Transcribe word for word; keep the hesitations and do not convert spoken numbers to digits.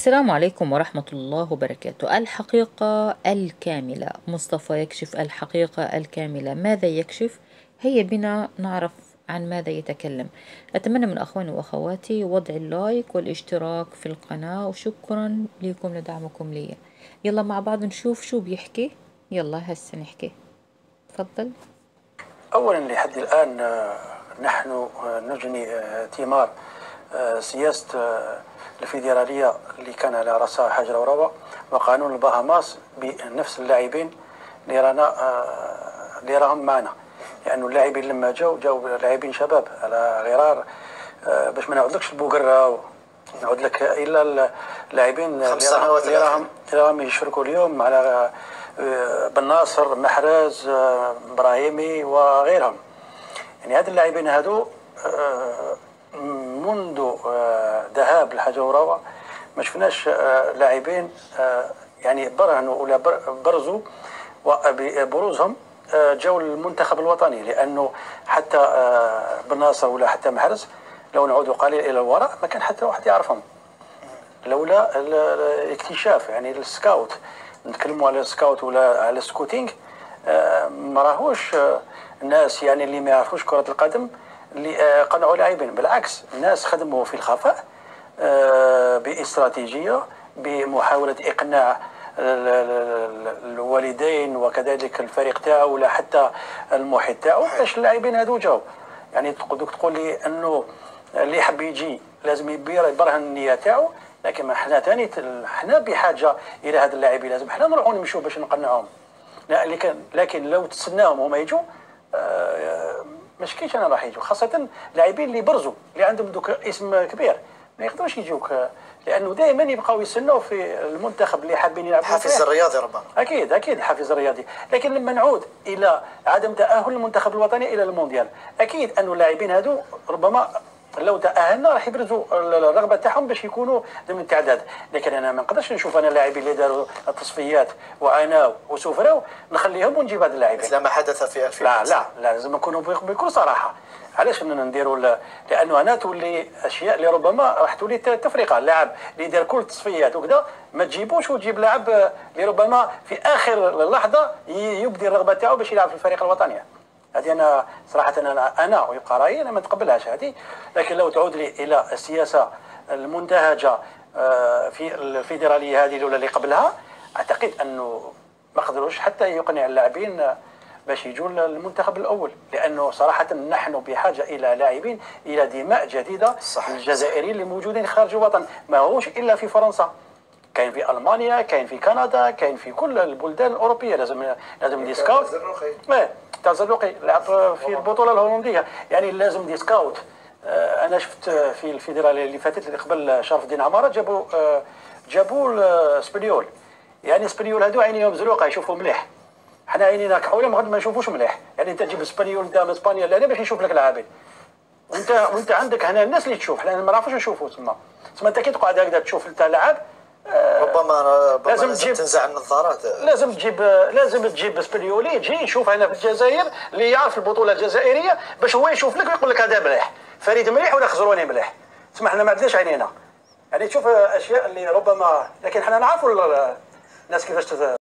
السلام عليكم ورحمة الله وبركاته. الحقيقة الكاملة. مصطفى يكشف الحقيقة الكاملة. ماذا يكشف؟ هيا بنا نعرف عن ماذا يتكلم. أتمنى من أخواني وأخواتي وضع اللايك والاشتراك في القناة، وشكرا لكم لدعمكم لي. يلا مع بعض نشوف شو بيحكي. يلا هسه نحكي. تفضل. أولا لحد الآن نحن نجني ثمار سياسة الفيدرالية اللي كان على رأسها حجر وربا وقانون البهاماس بنفس اللاعبين اللي رانا اللي راهم معنا، لأنه يعني اللاعبين لما جاو جاو لاعبين شباب على غرار، باش ما نعاودلكش البوقرة نعود لك إلا اللاعبين اللي راهم راهم يشاركوا اليوم على بن ناصر، محرز، ابراهيمي وغيرهم. يعني هاد اللاعبين هادو منذ ذهاب الحجر وراوة ما شفناش لاعبين يعني برهنوا ولا برزوا، وبروزهم جاوا المنتخب الوطني، لانه حتى بن ناصر ولا حتى محرز لو نعودوا قليل الى الوراء ما كان حتى واحد يعرفهم لولا الاكتشاف، يعني السكاوت. نتكلموا على السكاوت ولا على السكوتينغ، ما راهوش الناس يعني اللي ما يعرفوش كرة القدم اللي قنعوا لاعبين، بالعكس الناس خدموا في الخفاء باستراتيجية، بمحاولة إقناع الوالدين وكذلك الفريق تاعو ولا حتى المحيط تاعو باش اللاعبين هذو جاو. يعني تقدر تقول لي انه اللي يحب يجي لازم يبرهن النية تاعو، لكن احنا ثاني احنا بحاجه الى هاد اللاعبين، لازم احنا نروحوا نمشوا باش نقنعوهم. لا لكن لكن لو تسناهم هما يجوا آه مش كيش انا راح يجوا، خاصه لاعبين اللي برزوا اللي عندهم دوك اسم كبير ما يقدروش يجوك، لانه دائما يبقاو يسنوا في المنتخب اللي حابين يلعبوا. الحافز الرياضي ربما. اكيد اكيد الحافز الرياضي، لكن لما نعود الى عدم تاهل المنتخب الوطني الى المونديال، اكيد انه اللاعبين هذو ربما لو تاهلنا راح يبرزوا الرغبه تاعهم باش يكونوا ضمن التعداد. لكن انا ما نقدرش نشوف انا اللاعبين اللي داروا التصفيات وعاناوا وسفروا نخليهم ونجيب هذا اللاعبين مثل ما حدث في ألفين. لا لا لازم نكونوا بكل صراحه. علاش اننا نديروا؟ لانه هنا تولي اشياء اللي ربما راح تولي تفرقه. اللاعب اللي دار كل التصفيات وكذا ما تجيبوش وتجيب لاعب اللي ربما في اخر لحظه يبدي الرغبه تاعو باش يلعب في الفريق الوطني. هذه انا صراحه انا انا ويبقى رايي انا ما نتقبلهاش هذه. لكن لو تعود لي الى السياسه المنتهجه في الفيدراليه هذه الاولى اللي قبلها، اعتقد انه ما قدروش حتى يقنع اللاعبين باش يجوا المنتخب الاول، لانه صراحه نحن بحاجه الى لاعبين، الى دماء جديده. صح. الجزائريين اللي موجودين خارج الوطن ما هوش الا في فرنسا، كاين في المانيا، كاين في كندا، كاين في كل البلدان الاوروبيه. لازم لازم ديسكاوت. ايه تاع الزرقي لعب في البطوله الهولنديه، يعني لازم ديسكاوت. آه انا شفت في الفيدراليه اللي فاتت اللي قبل شرف الدين عماره جابوا آه جابوا سبنيول، يعني سبنيول هذو عينيهم زروقه يشوفوا مليح، حنا عينينا كحوله ما ما نشوفوش مليح. يعني انت تجيب اسبانيول نتاع اسبانيا لهنا باش يشوف لك لاعبين، وانت وانت عندك هنا الناس اللي تشوف، حنا ما نعرفوش نشوفوا تما. تسمى انت كي تقعد هكذا تشوف انت لاعب آه ربما ربما لازم, لازم تجيب تنزع النظارات. لازم تجيب لازم تجيب اسبانيولي يجي يشوف هنا في الجزائر اللي يعرف البطوله الجزائريه باش هو يشوف لك ويقول لك هذا مليح، فريد مليح ولا خزروني مليح. تسمى حنا ما عندناش عينينا، يعني تشوف اشياء اللي ربما، لكن حنا نعرفوا الناس كيفاش